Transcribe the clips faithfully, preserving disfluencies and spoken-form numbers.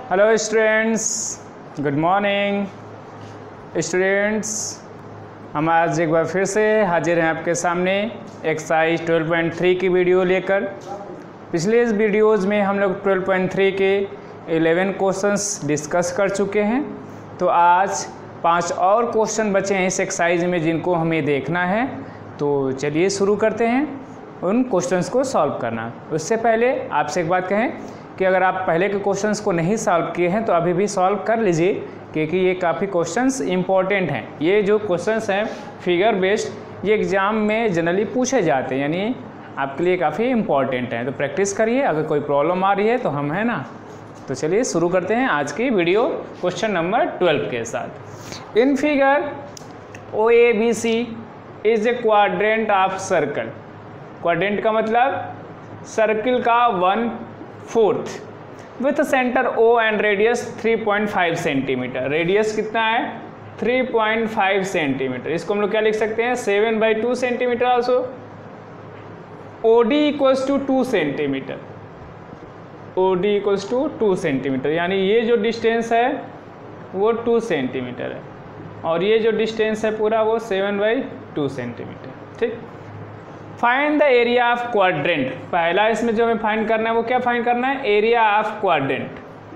Hello students, good morning students. हम आज एक बार फिर से हाजिर हैं आपके सामने एक्सरसाइज ट्वेल्व पॉइंट थ्री की वीडियो लेकर। पिछले इस वीडियोज़ में हम लोग ट्वेल्व पॉइंट थ्री के इलेवन क्वेश्चंस डिस्कस कर चुके हैं। तो आज पांच और क्वेश्चन बचे हैं इस एक्सरसाइज में जिनको हमें देखना है। तो चलिए शुरू करते हैं उन क्वेश्चंस को सॉल्व करना। उससे पहले आपसे एक बात कहें कि अगर आप पहले के क्वेश्चंस को नहीं सॉल्व किए हैं तो अभी भी सॉल्व कर लीजिए, क्योंकि ये काफ़ी क्वेश्चंस इंपॉर्टेंट हैं। ये जो क्वेश्चंस हैं फिगर बेस्ड, ये एग्ज़ाम में जनरली पूछे जाते हैं, यानी आपके लिए काफ़ी इंपॉर्टेंट हैं। तो प्रैक्टिस करिए। अगर कोई प्रॉब्लम आ रही है तो हम है ना। तो चलिए शुरू करते हैं आज की वीडियो क्वेश्चन नंबर ट्वेल्व के साथ। In figure O A B C is a quadrant of circle. Quadrant का मतलब सर्किल का one fourth with centre O and radius three point five centimetre. Radius कितना है? Three point five centimetre. इसको हम लोग क्या लिख सकते हैं? Seven by two centimetre also. O D equals to two centimetre. O D equals to two centimetre, यानी ये जो डिस्टेंस है वो टू सेंटीमीटर है और ये जो डिस्टेंस है पूरा वो सेवन बाई टू सेंटीमीटर। ठीक। Find the area of quadrant. पहला इसमें जो हमें फाइंड करना है वो क्या फाइंड करना है? Area of quadrant.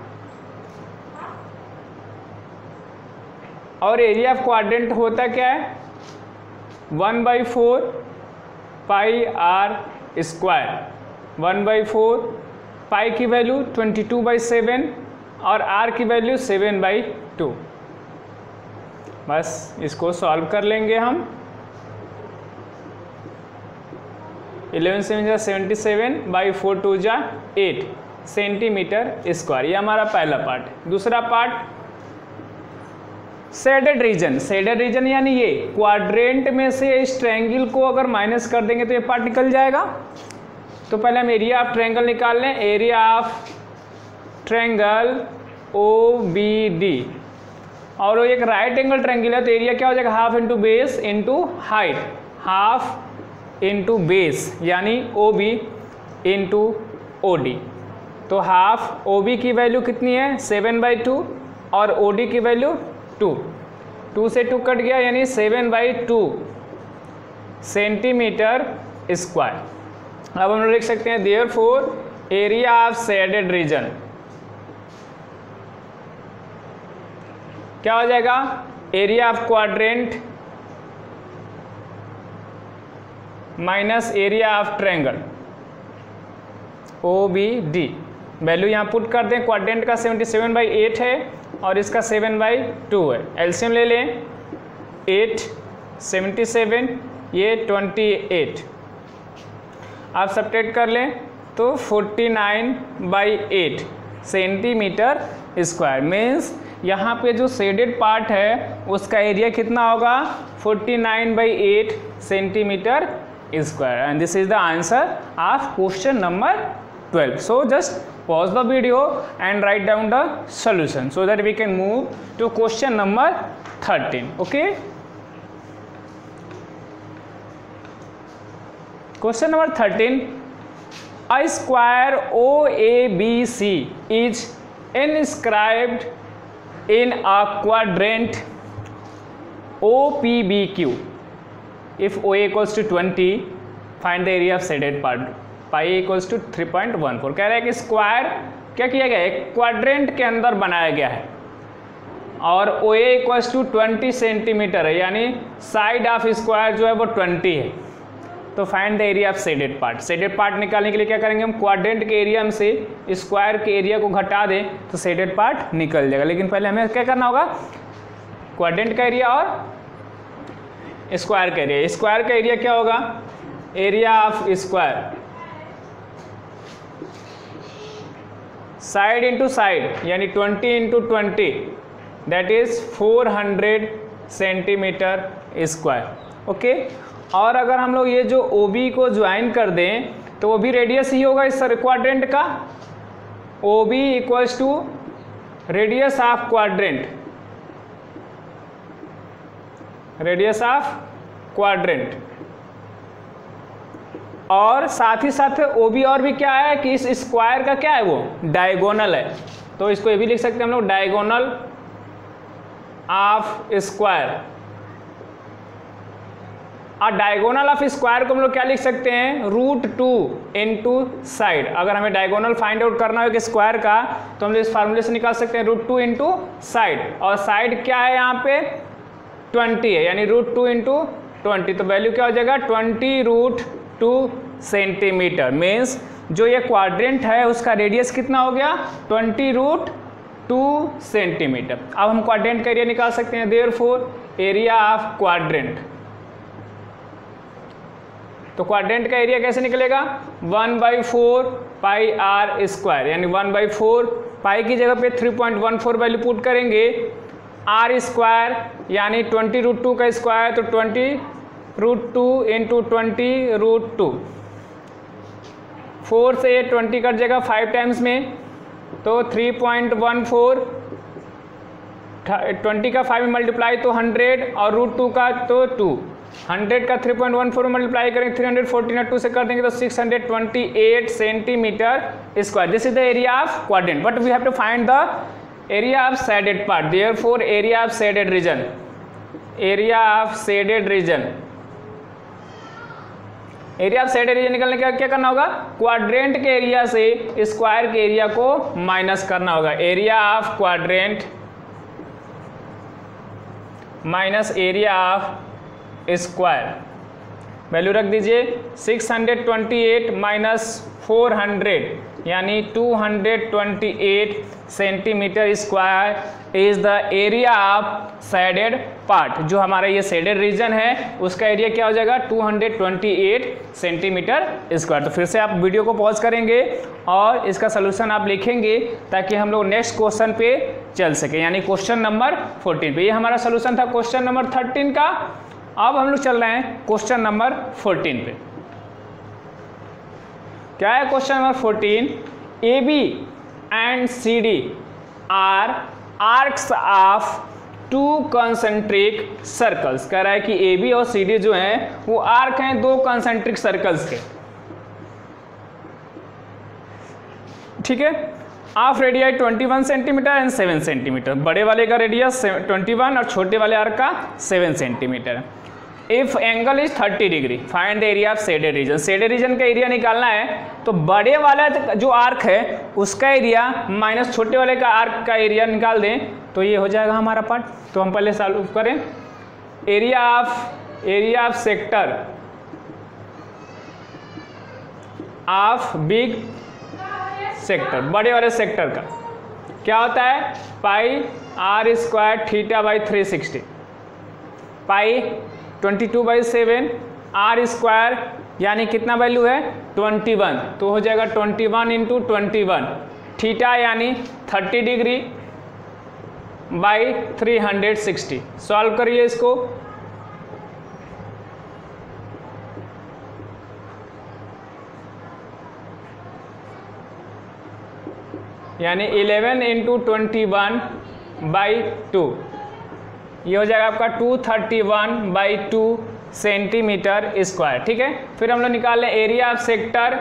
और एरिया ऑफ क्वाड्रेंट होता क्या है? One by four pi r square. One by four pi की value twenty two by seven और आर की वैल्यू सेवन बाई टू। बस इसको सॉल्व कर लेंगे हम। इलेवन सेवन जा seventy seven by four two जा एट सेंटीमीटर स्क्वायर। ये हमारा पहला पार्ट है। दूसरा part shaded region. Shaded region यानी ये क्वाड्रेंट में से इस ट्रायंगल को अगर माइनस कर देंगे तो ये पार्ट निकल जाएगा। तो पहले हम एरिया ऑफ ट्रायंगल निकाल लें। Area of triangle O B D, और वो एक राइट एंगल ट्रायंगल है तो एरिया क्या हो जाएगा? Half into base into height. Half into base यानी O B into O D. तो हाफ ओ बी की वैल्यू कितनी है? सेवन बाई टू और ओ डी की वैल्यू टू। टू से टू कट गया यानी seven by two centimetre square. अब हम लोग लिख सकते हैं therefore area of shaded region क्या हो जाएगा? Area of quadrant minus area of triangle O B D. Value यहाँ पुट कर दें। क्वाड्रेंट का सेवेंटी सेवन बाई एट है और इसका सेवन बाई टू है। एलसीएम ले लें। एट सेवेंटी सेवन, ये ट्वेंटी एट। आप सब्ट्रैक्ट कर लें तो forty nine by eight centimetre square. Means यहाँ पे जो शेडेड पार्ट है उसका एरिया कितना होगा? Forty nine by eight centimetre square, and this is the answer of question number twelve. So just pause the video and write down the solution so that we can move to question number thirteen. Okay, question number thirteen. A square O A B C is inscribed in a quadrant O P B Q. If O A equals to twenty, find the area of shaded part. Pi equals to three point one four. कह रहा है कि square क्या किया गया है? एक quadrant के अंदर बनाया गया है और O A equals to twenty centimetre है, यानी साइड ऑफ स्क्वायर जो है वो ट्वेंटी है। तो find the area of shaded part. Shaded part निकालने के लिए क्या करेंगे हम? क्वाड्रेंट के एरिया में से स्क्वायर के एरिया को घटा दें तो शेडेड पार्ट निकल जाएगा। लेकिन पहले हमें क्या करना होगा? क्वाड्रेंट का एरिया और स्क्वायर का एरिया। स्क्वायर का एरिया क्या होगा? Area of square side into side यानी twenty into twenty, that is four hundred centimetre square. Okay. और अगर हम लोग ये जो O B को ज्वाइन कर दें तो वो भी रेडियस ही होगा इस क्वाड्रेंट का। O B equals to radius of quadrant, radius of quadrant. और साथ ही साथ O B और भी क्या है कि इस स्क्वायर का क्या है? वो डायगोनल है। तो इसको ये भी लिख सकते हैं हम लोग डायगोनल ऑफ स्क्वायर। और डायगोनल ऑफ स्क्वायर को हम लोग क्या लिख सकते हैं, रूट टू इंटू साइड। अगर हमें डायगोनल फाइंड आउट करना हो कि स्क्वायर का, तो हम इस फार्मूले से निकाल सकते हैं रूट टू इंटू साइड। और साइड क्या है यहाँ पे ट्वेंटी है, यानी रूट टू इंटू ट्वेंटी, तो वैल्यू क्या हो जाएगा twenty root two centimetre. Means जो ये क्वाड्रेंट है उसका रेडियस कितना हो गया, ट्वेंटी रूट टू सेंटीमीटर। अब हम क्वाड्रेंट का एरिया निकाल सकते हैं, देयरफॉर एरिया ऑफ क्वाड्रेंट। तो क्वाड्रेंट का एरिया कैसे निकलेगा, one by four pi r square, यानी वन बाई फोर पाई की जगह पे three point one four value put करेंगे, आर स्क्वायर यानी ट्वेंटी रूट टू का स्क्वायर, तो twenty root two into twenty root two, four से ये ट्वेंटी कट जाएगा फाइव टाइम्स में, तो three point one four, twenty का फाइव में मल्टीप्लाई तो हंड्रेड, और रूट टू का तो टू, हंड्रेड का three point one four multiply करेंगे थ्री हंड्रेड फोर्टीन और टू से कर देंगे तो six hundred twenty eight centimetre square. This is the area of quadrant, but we have to find the area of shaded part, therefore area of shaded region, area of shaded region. Area of shaded region निकलने का क्या करना होगा, quadrant के area से square के area को minus करना होगा। Area of quadrant minus area of square, value रख दीजिए six hundred twenty eight minus four hundred यानी two hundred twenty eight centimetre square is the area of shaded part. जो हमारा ये शेडेड रीजन है उसका एरिया क्या हो जाएगा two hundred twenty eight centimetre square. तो फिर से आप वीडियो को पॉज करेंगे और इसका सोल्यूशन आप लिखेंगे ताकि हम लोग नेक्स्ट क्वेश्चन पे चल सके, यानी क्वेश्चन नंबर फोर्टीन पे। ये हमारा सोल्यूशन था क्वेश्चन नंबर थर्टीन का। अब हम लोग चल रहे हैं क्वेश्चन नंबर फोर्टीन पे। क्या है question number fourteen, A B and C D are arcs of two concentric circles. कह रहा है कि ए बी और सी डी जो हैं वो आर्क हैं दो कंसेंट्रिक सर्कल्स के, ठीक है। Of radii twenty one centimetre and seven centimetre, बड़े वाले का रेडियस ट्वेंटी वन और छोटे वाले आर्क का seven centimetre. If angle is thirty degree find the area of shaded region. Shaded region का एरिया निकालना है तो बड़े वाला जो आर्क है उसका एरिया माइनस छोटे वाले का आर्क का एरिया निकाल दें तो ये हो जाएगा हमारा पार्ट। तो हम पहले सॉल्व करें, area of area of sector of big sector, बड़े वाले सेक्टर का क्या होता है, pi r square theta by three sixty, pi twenty two by seven, r square यानी कितना वैल्यू है ट्वेंटी वन, तो हो जाएगा twenty one into twenty one, theta यानी thirty degree by three hundred sixty. Solve करिए इसको, यानी eleven into twenty one by two, ये हो जाएगा आपका to thirty one by two centimetre square, ठीक है। फिर हम लोग निकाल लें area of sector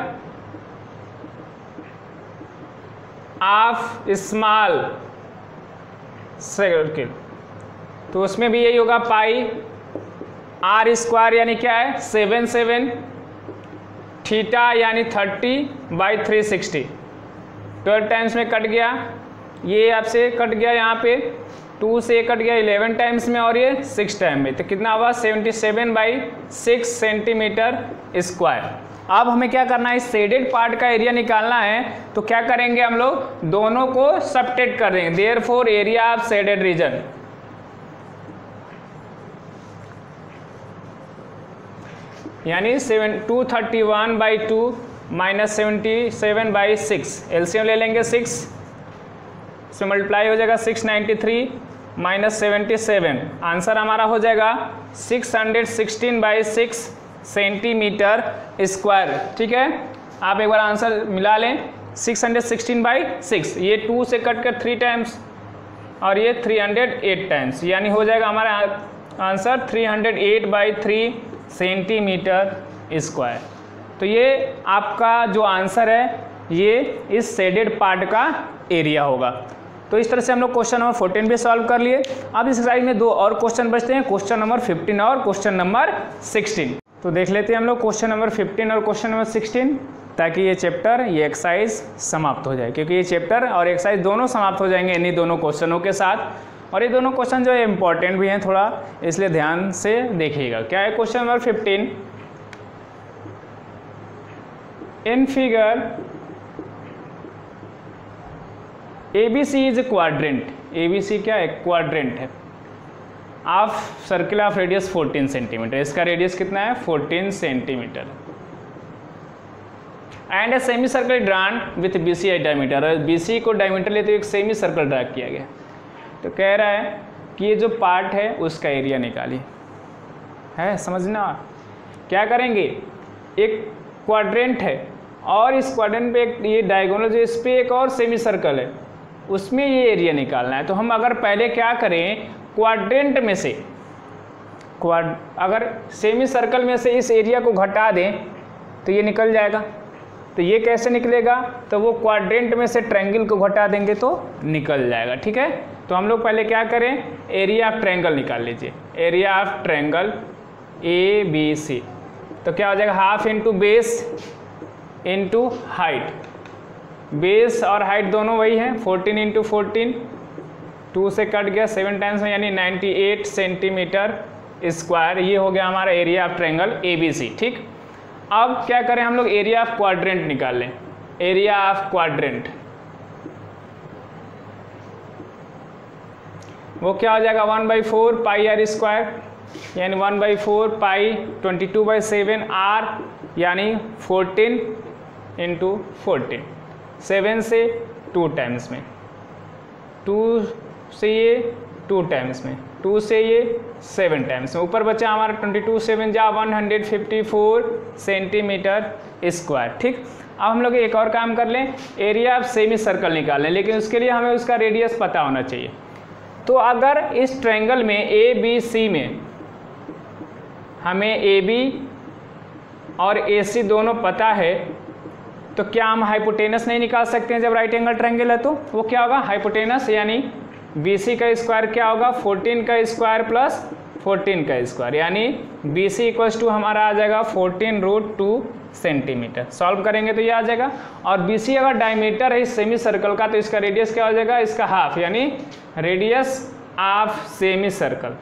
of small circle, तो उसमें भी यही होगा पाई आर स्क्वायर यानी क्या है सेवन सेवन, थीटा यानी thirty by three sixty, twelve times में कट गया, ये आपसे कट गया यहाँ पे टू से कट गया इलेवन टाइम्स में और ये सिक्स टाइम में, तो कितना हुआ seventy seven by six centimetre square. अब हमें क्या करना है, इस शेडेड पार्ट का एरिया निकालना है, तो क्या करेंगे हम लोग दोनों को सबट्रैक्ट कर देंगे, therefore area of shaded region यानी seven two thirty one by two minus seventy seven by six, LCM ले लेंगे सिक्स से मल्टीप्लाई हो जाएगा six ninety three minus seventy seven, answer हमारा हो जाएगा six hundred sixteen by six centimetre square, ठीक है। आप एक बार आंसर मिला लें, six hundred sixteen by six, ये टू से कट कर थ्री टाइम्स और ये थ्री हंड्रेड एट टाइम्स, यानी हो जाएगा हमारा answer three hundred eight by three centimetre square. तो ये आपका जो आंसर है ये इस शेडेड पार्ट का एरिया होगा। तो इस तरह से हम लोग क्वेश्चन नंबर फोर्टीन भी सॉल्व कर लिए। अब इस एक्सरसाइज में दो और क्वेश्चन बचते हैं, क्वेश्चन नंबर फिफ्टीन और क्वेश्चन नंबर सिक्सटीन। तो देख लेते हैं हम लोग क्वेश्चन नंबर फिफ्टीन और क्वेश्चन नंबर सिक्सटीन, ताकि ये चैप्टर ये एक्सरसाइज समाप्त हो जाए, क्योंकि ये चैप्टर और एक्सरसाइज दोनों समाप्त हो जाएंगे इन्हीं दोनों क्वेश्चनों के साथ। और ये दोनों क्वेश्चन जो है इंपॉर्टेंट भी हैं थोड़ा, इसलिए ध्यान से देखिएगा। क्या है question number fifteen? In figure A B C is quadrant, A B C क्या है? क्वाड्रेंट है, of circle of radius fourteen centimetre, इसका रेडियस कितना है? Fourteen centimetre. And a semi circle drawn with B C I diameter, और B C को diameter लेते हुए एक सेमी सर्कल ड्रा किया गया। तो कह रहा है कि ये जो पार्ट है उसका एरिया निकालिए, है समझना। क्या करेंगे? एक क्वाड्रेंट है और इस क्वाड्रेंट पे एक ये डायगोनल जो इस पे एक और सेमी सर्कल है, उसमें ये एरिया निकालना है। तो हम अगर पहले क्या करें, क्वाड्रेंट में से क्वाड अगर सेमी सर्कल में से इस एरिया को घटा दें तो ये निकल जाएगा। तो ये कैसे निकलेगा? तो वो क्वाड्रेंट में से ट्रायंगल को घटा देंगे तो निकल जाएगा। ठीक है, तो हम लोग पहले क्या करें, एरिया ऑफ ट्रायंगल निकाल लीजिए। Area of triangle A B C, तो क्या हो जाएगा? Half into base into height, base और हाइट दोनों वही है, फोर्टीन इंटू फोर्टीन, टू से कट गया सेवन टाइम्स में, यानी नाइन्टी एट सेंटीमीटर स्क्वायर। ये हो गया हमारा area of triangle A B C. ठीक, अब क्या करें हम लोग, एरिया ऑफ क्वाड्रेंट निकाल लें। एरिया ऑफ क्वाड्रेंट वो क्या हो जाएगा? One by four pi r square, यानी one by four pi twenty two by seven r, यानी फोर्टीन इंटू फोर्टीन। सेवन से टू टाइम्स में, टू से ये टू टाइम्स में, टू से ये सेवन टाइम्स में, ऊपर बचा हमारा ट्वेंटी टू, सेवन जा one hundred fifty four centimetre square. ठीक, अब हम लोग एक और काम कर लें, एरिया ऑफ सेमी सर्कल निकाल लें, लेकिन उसके लिए हमें उसका रेडियस पता होना चाहिए। तो अगर इस ट्रायंगल में ए बी सी में हमें ए बी और ए सी दोनों पता है, तो क्या हम हाइपोटेनस नहीं निकाल सकते हैं? जब राइट एंगल ट्रायंगल है तो वो क्या होगा? हाइपोटेनस, यानी बी सी का स्क्वायर क्या होगा? फोर्टीन का स्क्वायर प्लस फोर्टीन का स्क्वायर, यानी बी सी इक्वल्स टू हमारा आ जाएगा fourteen root two centimetre. Solve करेंगे तो ये आ जाएगा। और बी सी अगर डायमीटर है इस सेमी सर्कल का, तो इसका रेडियस क्या हो जाएगा? इसका हाफ, यानी radius of semi circle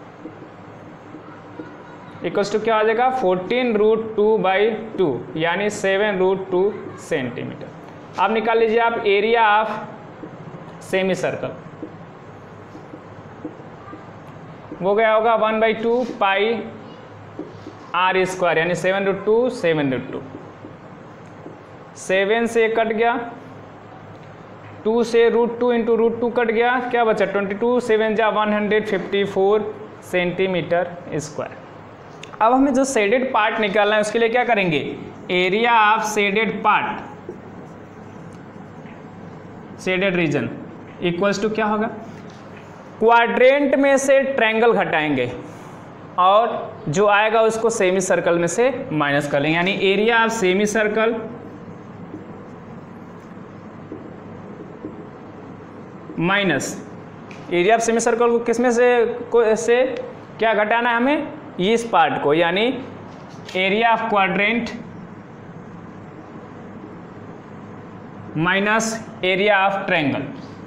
equals to क्या हो जाएगा? Fourteen root two by two, यानी सेवन रूट टू सेंटीमीटर। अब निकाल लीजिए आप एरिया ऑफ सेमी सर्कल, वो गया होगा one by two pi r square, यानी seven root two seven root two, seven से कट गया, टू से root two into root two cut गया, क्या बचा? ट्वेंटी टू, सेवन जा one hundred fifty four centimetre square. अब हमें जो शेडेड पार्ट निकालना है उसके लिए क्या करेंगे? Area of shaded part, shaded region equals to क्या होगा? क्वाड्रेंट में से ट्रायंगल घटाएंगे और जो आएगा उसको सेमी सर्कल में से माइनस कर लेंगे, यानी area of semi circle minus area of semi circle को किसमें से को से क्या घटाना है हमें? इस पार्ट को, यानी area of quadrant minus area of triangle.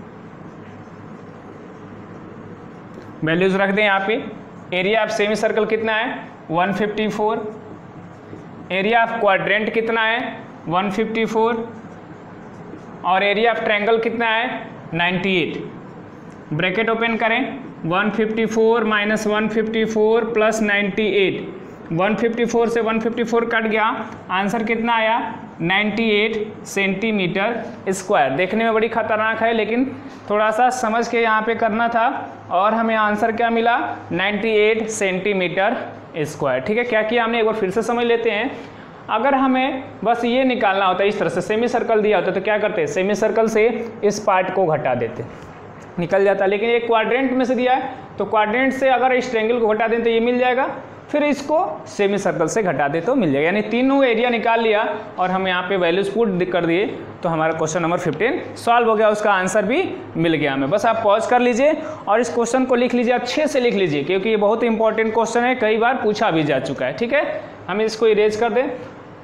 Values रख दें यहाँ पे। एरिया ऑफ सेमी सर्कल कितना है? One fifty four. Area of quadrant कितना है? One fifty four. और एरिया ऑफ ट्रायंगल कितना है? Ninety eight. ब्रैकेट ओपन करें, one fifty four minus one fifty four plus ninety eight, one fifty four से one fifty four cut गया, answer कितना आया? Ninety eight centimetre square. देखने में बड़ी खतरनाक है, लेकिन थोड़ा सा समझ के यहाँ पे करना था, और हमें आंसर क्या मिला? Ninety eight centimetre square. ठीक है, क्या किया हमने, एक बार फिर से समझ लेते हैं। अगर हमें बस ये निकालना होता है, इस तरह से सेमी सर्कल दिया होता तो क्या करते? सेमी सर्कल से इस पार्ट को घटा देते, निकल जाता। लेकिन एक क्वाड्रेंट में से दिया है, तो क्वाड्रेंट से अगर इस ट्रायंगल को घटा दें तो ये मिल जाएगा। फिर इसको सेमी सर्कल से घटा दे तो मिल जाएगा। यानी तीनों एरिया निकाल लिया और हम यहाँ पे वैल्यूज पुट कर दिए तो हमारा क्वेश्चन नंबर फिफ्टीन सॉल्व हो गया, उसका आंसर भी मिल गया हमें। बस आप पॉज कर लीजिए और इस क्वेश्चन को लिख लीजिए, अच्छे से लिख लीजिए क्योंकि ये बहुत इंपॉर्टेंट क्वेश्चन है, कई बार पूछा भी जा चुका है। ठीक है, हम इसको इरेज कर दें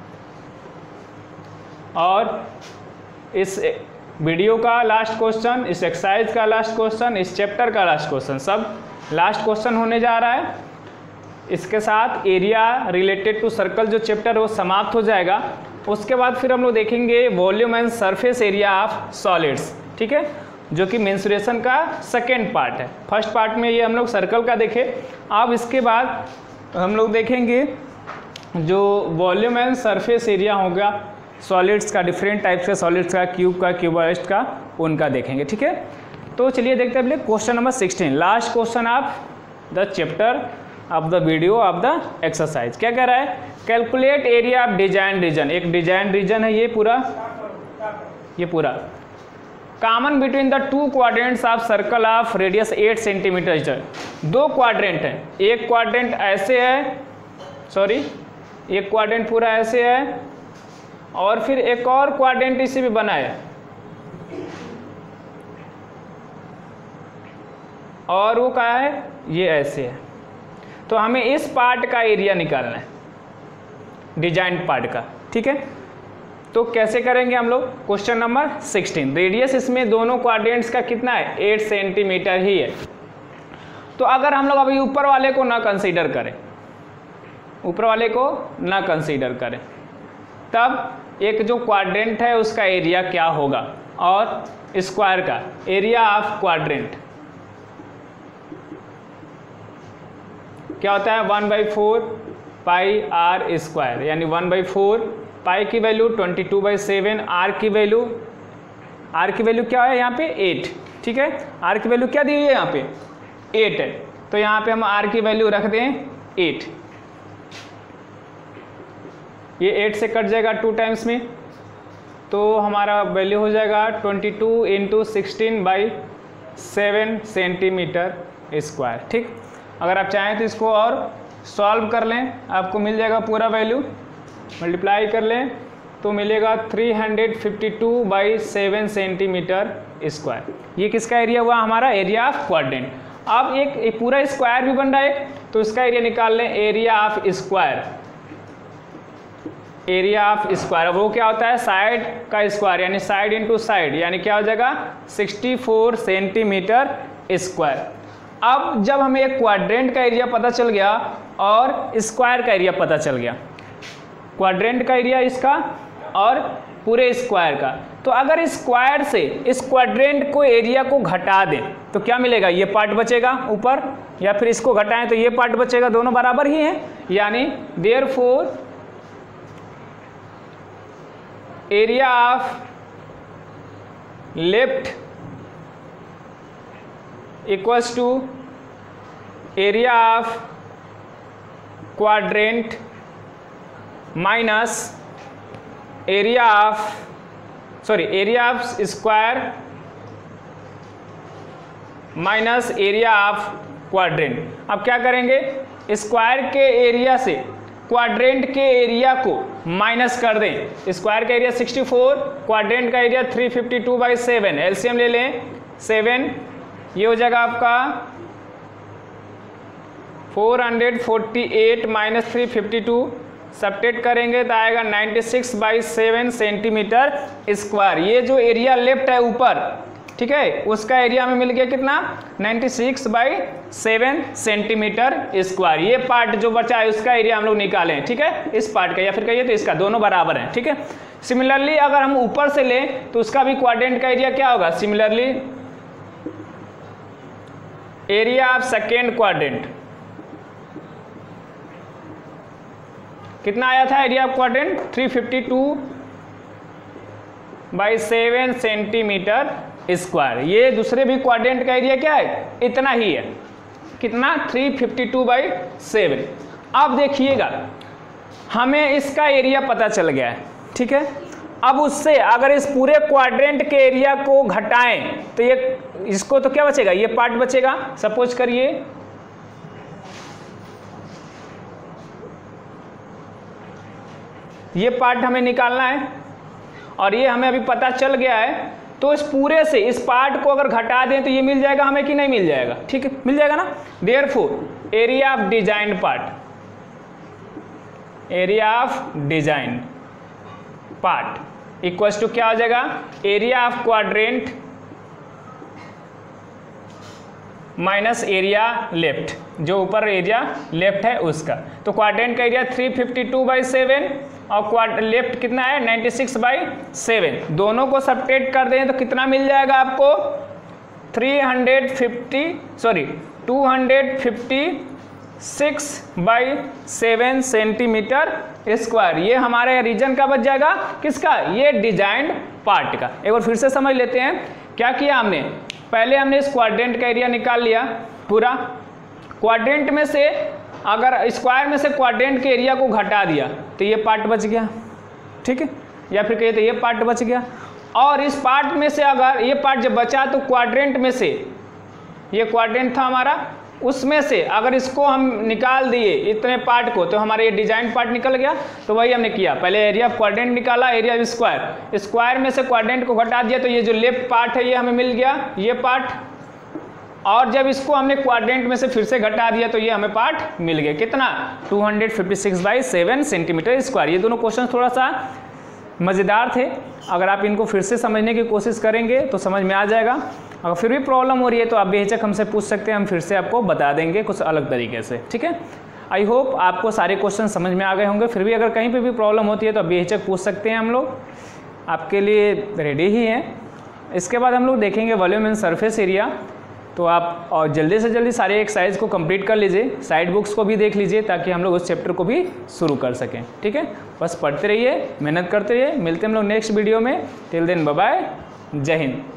और इस वीडियो का लास्ट क्वेश्चन, इस एक्सरसाइज का लास्ट क्वेश्चन, इस चैप्टर का लास्ट क्वेश्चन, सब लास्ट क्वेश्चन होने जा रहा है। इसके साथ एरिया रिलेटेड टू सर्कल जो चैप्टर है वो समाप्त हो जाएगा। उसके बाद फिर हम लोग देखेंगे volume and surface area of solids, ठीक है, जो कि मेंसुरेशन का सेकेंड पार्ट है। फर्स्ट पार्ट में ये हम लोग सर्कल का देखे। अब इसके बाद हम लोग देखेंगे जो वॉल्यूम एंड सरफेस एरिया होगा सॉलिड्स का, डिफरेंट टाइप्स के सॉलिड्स का, क्यूब का, क्यूबॉइड का, उनका देखेंगे। ठीक है, तो चलिए देखते हैं पहले question number sixteen, last question of the chapter of the video of the exercise. क्या कह रहा है? Calculate area of design region. एक डिजाइन रीजन है ये पूरा, ये पूरा common between the two quadrants of circle of radius eight centimetre. दो क्वाड्रेंट हैं, एक क्वाड्रेंट ऐसे है, सॉरी एक क्वाड्रेंट पूरा ऐसे है और फिर एक और क्वाड्रेंट इसे भी बना है और वो क्या है, ये ऐसे है। तो हमें इस पार्ट का एरिया निकालना है, डिजाइन पार्ट का। ठीक है, तो कैसे करेंगे हम लोग? क्वेश्चन नंबर सिक्सटीन, रेडियस इसमें दोनों क्वाड्रेंट्स का कितना है? एट सेंटीमीटर ही है। तो अगर हम लोग अभी ऊपर वाले को ना कंसीडर करें, ऊपर वाले को ना कंसीडर करें, तब एक जो क्वाड्रेंट है उसका एरिया क्या होगा, और स्क्वायर का एरिया ऑफ क्वाड्रेंट क्या होता है? One by four pi r square, यानी वन बाई फोर पाई की value twenty two by seven, r की वैल्यू, आर की वैल्यू क्या है यहाँ पे? एट। ठीक है, आर की वैल्यू क्या दी हुई है यहाँ पे? एट है। तो यहाँ पे हम आर की वैल्यू रख दें एट, ये एट से कट जाएगा टू टाइम्स में, तो हमारा वैल्यू हो जाएगा twenty two into sixteen by seven centimetre square. ठीक, अगर आप चाहें तो इसको और सॉल्व कर लें, आपको मिल जाएगा पूरा वैल्यू, मल्टीप्लाई कर लें तो मिलेगा three hundred fifty two by seven centimetre square. ये किसका एरिया हुआ? हमारा एरिया ऑफ क्वाड्रेंट। अब एक, एक पूरा स्क्वायर भी बन रहा है तो इसका एरिया निकाल लें, area of square, area of square. अब वो क्या होता है? साइड का स्क्वायर, यानी साइड इंटू साइड, यानी क्या हो जाएगा? Sixty four centimetre square. अब जब हमें एक क्वाड्रेंट का एरिया पता चल गया और स्क्वायर का एरिया पता चल गया, क्वाड्रेंट का एरिया इसका और पूरे स्क्वायर का, तो अगर स्क्वायर से इस क्वाड्रेंट को एरिया को घटा दें तो क्या मिलेगा? ये पार्ट बचेगा ऊपर, या फिर इसको घटाएं तो ये पार्ट बचेगा, दोनों बराबर ही हैं। यानी therefore area of left equals to area of quadrant minus area of, sorry area of square minus area of quadrant. अब क्या करेंगे? स्क्वायर के एरिया से क्वाड्रेंट के एरिया को माइनस कर दें। स्क्वायर का एरिया सिक्सटी फोर, क्वाड्रेंट का area three fifty two by seven, LCM ले लें सेवन, ये हो जाएगा आपका four hundred forty eight minus three fifty two, subtract करेंगे तो आएगा ninety six by seven centimetre square. ये जो एरिया लेफ्ट है ऊपर, ठीक है, उसका एरिया में मिल गया कितना? Ninety six by seven centimetre square. ये पार्ट जो बचा है उसका एरिया हम लोग निकालें, ठीक है, इस पार्ट का, या फिर कहिए तो इसका, दोनों बराबर हैं। ठीक है, सिमिलरली अगर हम ऊपर से लें तो उसका भी क्वाड्रेंट का एरिया क्या होगा? Similarly area of second quadrant कितना आया था? Area of quadrant three fifty two by seven centimetre square. ये दूसरे भी क्वाड्रेंट का एरिया क्या है? इतना ही है। कितना? Three fifty two by seven. अब देखिएगा हमें इसका एरिया पता चल गया है, ठीक है। अब उससे अगर इस पूरे क्वाड्रेंट के एरिया को घटाएं तो ये, इसको तो क्या बचेगा? ये पार्ट बचेगा। सपोज करिए ये पार्ट हमें निकालना है और ये हमें अभी पता चल गया है, तो इस पूरे से इस पार्ट को अगर घटा दें तो ये मिल जाएगा हमें कि नहीं मिल जाएगा, ठीक है मिल जाएगा ना। Therefore area of design part, area of design part equals to क्या हो जाएगा, area of quadrant minus area left, जो ऊपर एरिया लेफ्ट है उसका। तो क्वाड्रेंट का area three fifty two by seven और क्वाड लेफ्ट कितना है नाइन्टी सिक्स बाई सेवन, दोनों को सब्ट्रैक्ट कर दें तो कितना मिल जाएगा आपको three hundred fifty sorry two hundred fifty six by seven centimetre square. ये हमारे रीजन का बच जाएगा, किसका, ये डिजाइंड पार्ट का। एक बार फिर से समझ लेते हैं क्या किया हमने। पहले हमने इस क्वाड्रेंट का एरिया निकाल लिया पूरा, क्वाड्रेंट में से अगर स्क्वायर में से क्वाड्रेंट के एरिया को घटा दिया तो ये पार्ट बच गया, ठीक है, या फिर कहिए तो ये पार्ट बच गया। और इस पार्ट में से अगर ये पार्ट जब बचा तो क्वाड्रेंट में से, ये क्वाड्रेंट था हमारा, उसमें से अगर इसको हम निकाल दिए इतने पार्ट को तो हमारा ये डिजाइन पार्ट निकल गया। तो वही हमने किया, पहले एरिया ऑफ क्वाड्रेंट निकाला, एरिया ऑफ स्क्वायर, स्क्वायर में से क्वाड्रेंट को घटा दिया तो ये जो लेफ्ट पार्ट है ये हमें मिल गया, ये पार्ट। और जब इसको हमने क्वाड्रेंट में से फिर से घटा दिया तो ये हमें पार्ट मिल गया, कितना two hundred fifty six by seven centimetre square. ये दोनों क्वेश्चन थोड़ा सा मज़ेदार थे, अगर आप इनको फिर से समझने की कोशिश करेंगे तो समझ में आ जाएगा। अगर फिर भी प्रॉब्लम हो रही है तो आप बेहिचक हमसे पूछ सकते हैं, हम फिर से आपको बता देंगे कुछ अलग तरीके से, ठीक है। आई होप आपको सारे क्वेश्चन समझ में आ गए होंगे। फिर भी अगर कहीं पे भी प्रॉब्लम होती है तो आप बेहिचक पूछ सकते हैं, हम लोग आपके लिए रेडी ही हैं। इसके बाद हम लोग देखेंगे वॉल्यूम एंड सरफेस एरिया। तो आप और जल्दी से जल्दी सारे एक्सरसाइज को कंप्लीट कर लीजिए, साइड बुक्स को भी देख लीजिए ताकि हम लोग उस चैप्टर को भी शुरू कर सकें, ठीक है। बस पढ़ते रहिए, मेहनत करते रहिए। मिलते हैं हम लोग नेक्स्ट वीडियो में। टिल देन बाय बाय, जय हिंद।